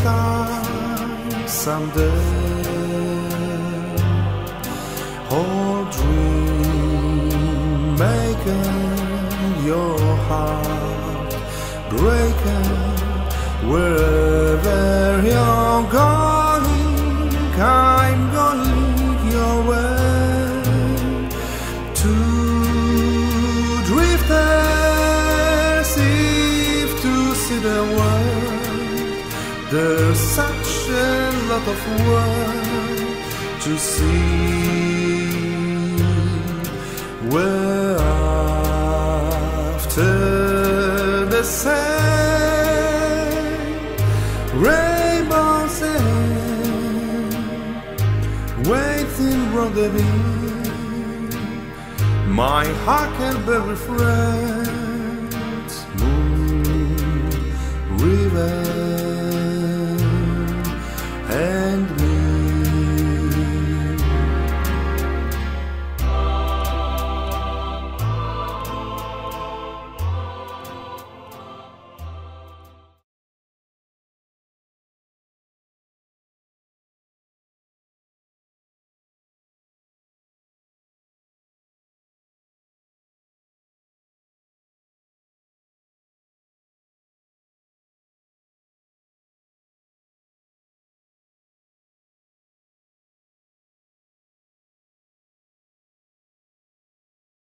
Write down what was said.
sky someday. Oh, dream maker, your heart breaker, wherever you're going, I'm going your way. Two drifters, if to see the world, there's such a lot of world to see. We're after the same rainbows end, waiting rendezvous. My huckleberry friends, moon, river.